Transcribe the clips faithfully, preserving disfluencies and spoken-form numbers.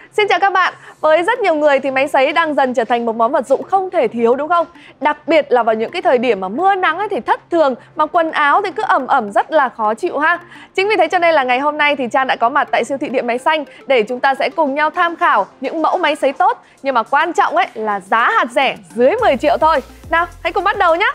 Xin chào các bạn. Với rất nhiều người thì máy sấy đang dần trở thành một món vật dụng không thể thiếu đúng không? Đặc biệt là vào những cái thời điểm mà mưa nắng ấy thì thất thường, mà quần áo thì cứ ẩm ẩm rất là khó chịu ha. Chính vì thế cho nên là ngày hôm nay thì Trang đã có mặt tại siêu thị Điện Máy Xanh để chúng ta sẽ cùng nhau tham khảo những mẫu máy sấy tốt, nhưng mà quan trọng ấy là giá hạt rẻ dưới mười triệu thôi. Nào, hãy cùng bắt đầu nhé.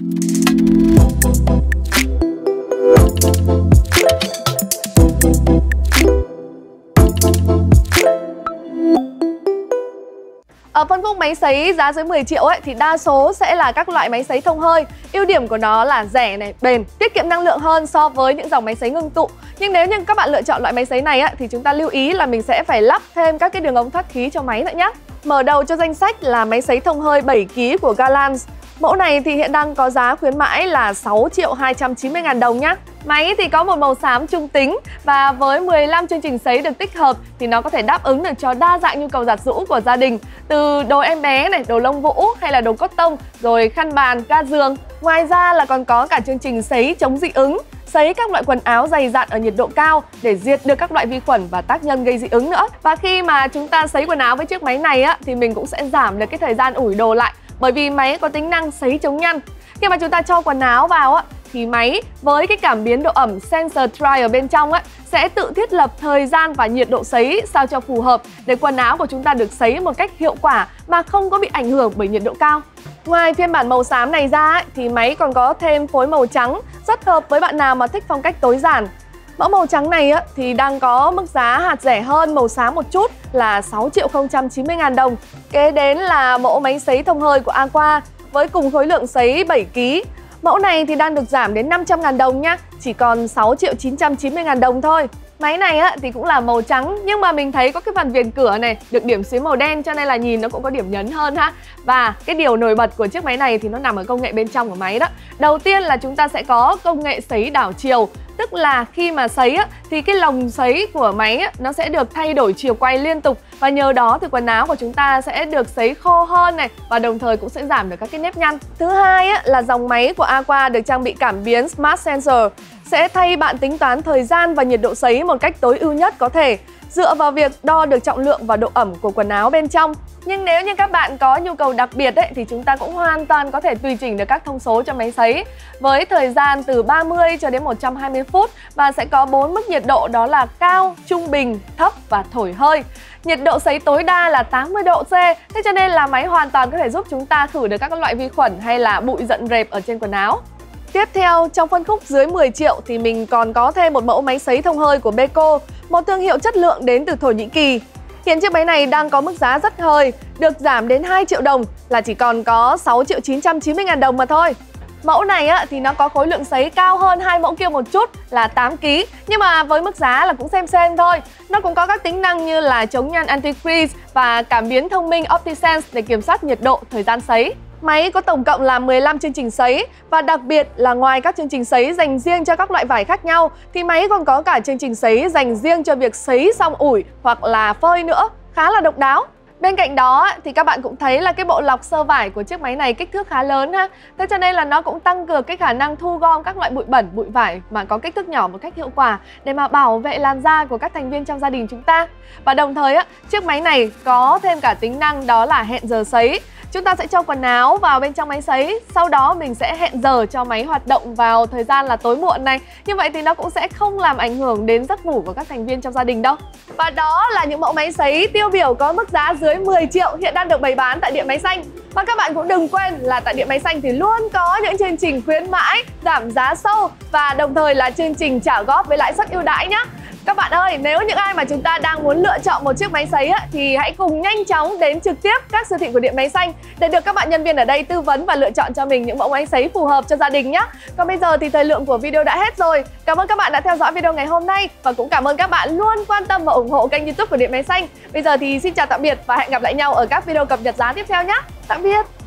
Ở phân khúc máy sấy giá dưới mười triệu ấy thì đa số sẽ là các loại máy sấy thông hơi. Ưu điểm của nó là rẻ này, bền, tiết kiệm năng lượng hơn so với những dòng máy sấy ngưng tụ. Nhưng nếu như các bạn lựa chọn loại máy sấy này á, thì chúng ta lưu ý là mình sẽ phải lắp thêm các cái đường ống thoát khí cho máy nữa nhé. Mở đầu cho danh sách là máy sấy thông hơi bảy ki lô gam của Galans. Mẫu này thì hiện đang có giá khuyến mãi là sáu triệu hai trăm chín mươi ngàn đồng nhé. Máy thì có một màu xám trung tính và với mười lăm chương trình sấy được tích hợp thì nó có thể đáp ứng được cho đa dạng nhu cầu giặt giũ của gia đình, từ đồ em bé này, đồ lông vũ hay là đồ cốt tông, rồi khăn bàn, ga giường. Ngoài ra là còn có cả chương trình sấy chống dị ứng, sấy các loại quần áo dày dặn ở nhiệt độ cao để diệt được các loại vi khuẩn và tác nhân gây dị ứng nữa. Và khi mà chúng ta sấy quần áo với chiếc máy này á, thì mình cũng sẽ giảm được cái thời gian ủi đồ lại, bởi vì máy có tính năng sấy chống nhăn. Khi mà chúng ta cho quần áo vào á, thì máy với cái cảm biến độ ẩm sensor dry ở bên trong ấy sẽ tự thiết lập thời gian và nhiệt độ sấy sao cho phù hợp để quần áo của chúng ta được sấy một cách hiệu quả mà không có bị ảnh hưởng bởi nhiệt độ cao. Ngoài phiên bản màu xám này ra ấy, thì máy còn có thêm phối màu trắng rất hợp với bạn nào mà thích phong cách tối giản. Mẫu màu trắng này á, thì đang có mức giá hạt rẻ hơn màu xám một chút là sáu triệu không trăm chín mươi ngàn đồng. Kế đến là mẫu máy sấy thông hơi của Aqua với cùng khối lượng sấy bảy ki lô gam. Mẫu này thì đang được giảm đến năm trăm ngàn đồng nhá, chỉ còn sáu triệu chín trăm chín mươi ngàn đồng thôi. Máy này á, thì cũng là màu trắng nhưng mà mình thấy có cái phần viền cửa này được điểm xuyến màu đen cho nên là nhìn nó cũng có điểm nhấn hơn ha. Và cái điều nổi bật của chiếc máy này thì nó nằm ở công nghệ bên trong của máy đó. Đầu tiên là chúng ta sẽ có công nghệ sấy đảo chiều. Tức là khi mà sấy á, thì cái lồng sấy của máy á, nó sẽ được thay đổi chiều quay liên tục. Và nhờ đó thì quần áo của chúng ta sẽ được sấy khô hơn này, và đồng thời cũng sẽ giảm được các cái nếp nhăn. Thứ hai á, là dòng máy của Aqua được trang bị cảm biến Smart Sensor sẽ thay bạn tính toán thời gian và nhiệt độ sấy một cách tối ưu nhất có thể, dựa vào việc đo được trọng lượng và độ ẩm của quần áo bên trong. Nhưng nếu như các bạn có nhu cầu đặc biệt ấy, thì chúng ta cũng hoàn toàn có thể tùy chỉnh được các thông số cho máy sấy với thời gian từ ba mươi cho đến một trăm hai mươi phút, và sẽ có bốn mức nhiệt độ, đó là cao, trung bình, thấp và thổi hơi. Nhiệt độ sấy tối đa là tám mươi độ C, thế cho nên là máy hoàn toàn có thể giúp chúng ta khử được các loại vi khuẩn hay là bụi rận rệp ở trên quần áo. Tiếp theo, trong phân khúc dưới mười triệu thì mình còn có thêm một mẫu máy sấy thông hơi của Beko, một thương hiệu chất lượng đến từ Thổ Nhĩ Kỳ. Hiện chiếc máy này đang có mức giá rất hời, được giảm đến hai triệu đồng là chỉ còn có sáu triệu chín trăm chín mươi ngàn đồng mà thôi. Mẫu này á, thì nó có khối lượng sấy cao hơn hai mẫu kia một chút là tám ki lô gam, nhưng mà với mức giá là cũng xem xem thôi. Nó cũng có các tính năng như là chống nhăn anti-crease và cảm biến thông minh OptiSense để kiểm soát nhiệt độ, thời gian sấy. Máy có tổng cộng là mười lăm chương trình sấy, và đặc biệt là ngoài các chương trình sấy dành riêng cho các loại vải khác nhau thì máy còn có cả chương trình sấy dành riêng cho việc sấy xong ủi hoặc là phơi nữa, khá là độc đáo. Bên cạnh đó thì các bạn cũng thấy là cái bộ lọc sơ vải của chiếc máy này kích thước khá lớn ha. Thế cho nên là nó cũng tăng cường cái khả năng thu gom các loại bụi bẩn, bụi vải mà có kích thước nhỏ một cách hiệu quả để mà bảo vệ làn da của các thành viên trong gia đình chúng ta. Và đồng thời á, chiếc máy này có thêm cả tính năng đó là hẹn giờ sấy. Chúng ta sẽ cho quần áo vào bên trong máy sấy, sau đó mình sẽ hẹn giờ cho máy hoạt động vào thời gian là tối muộn này. Như vậy thì nó cũng sẽ không làm ảnh hưởng đến giấc ngủ của các thành viên trong gia đình đâu. Và đó là những mẫu máy sấy tiêu biểu có mức giá dưới mười triệu hiện đang được bày bán tại Điện Máy Xanh. Và các bạn cũng đừng quên là tại Điện Máy Xanh thì luôn có những chương trình khuyến mãi, giảm giá sâu và đồng thời là chương trình trả góp với lãi suất ưu đãi nhé. Các bạn ơi, nếu những ai mà chúng ta đang muốn lựa chọn một chiếc máy sấy á, thì hãy cùng nhanh chóng đến trực tiếp các siêu thị của Điện Máy Xanh để được các bạn nhân viên ở đây tư vấn và lựa chọn cho mình những mẫu máy sấy phù hợp cho gia đình nhé. Còn bây giờ thì thời lượng của video đã hết rồi. Cảm ơn các bạn đã theo dõi video ngày hôm nay và cũng cảm ơn các bạn luôn quan tâm và ủng hộ kênh YouTube của Điện Máy Xanh. Bây giờ thì xin chào tạm biệt và hẹn gặp lại nhau ở các video cập nhật giá tiếp theo nhé. Tạm biệt.